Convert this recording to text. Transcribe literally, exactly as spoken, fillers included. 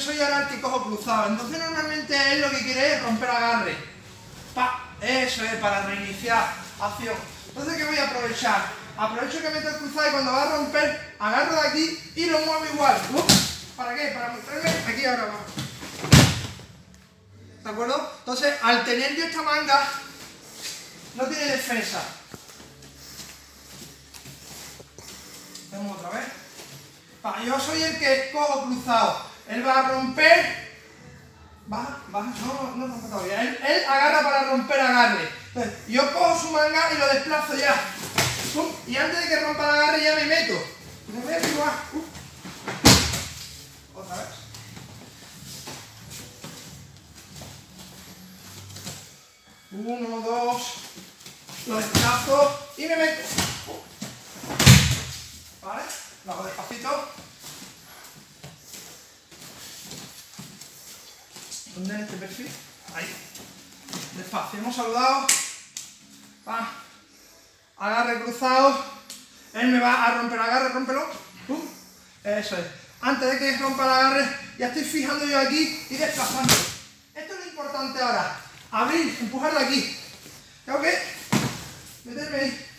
Soy ahora el que cojo cruzado, entonces normalmente él lo que quiere es romper agarre. Pa, eso es, para reiniciar acción. Entonces, ¿qué voy a aprovechar? Aprovecho que meto el cruzado y cuando va a romper, agarro de aquí y lo muevo igual. Uh, ¿Para qué? Para mostrarme aquí ahora abajo. ¿De acuerdo? Entonces, al tener yo esta manga, no tiene defensa. Vamos otra vez. Pa, yo soy el que cojo cruzado. Él va a romper. Baja, baja, no, no rompe todavía. Él, él agarra para romper agarre. Entonces, yo cojo su manga y lo desplazo ya. ¡Pum! Y antes de que rompa el agarre ya me meto. Me meto igual. Uh. Otra vez. Uno, dos. Lo desplazo y me meto. Uh. ¿Vale? Lo hago despacito. ¿Dónde es este perfil? Ahí. Despacio. Hemos saludado. Va. Agarre cruzado. Él me va a romper el agarre. Rómpelo. ¡Pum! Eso es. Antes de que rompa el agarre, ya estoy fijando yo aquí y desplazando. Esto es lo importante ahora. Abrir, empujarlo aquí. Tengo que meterme ahí.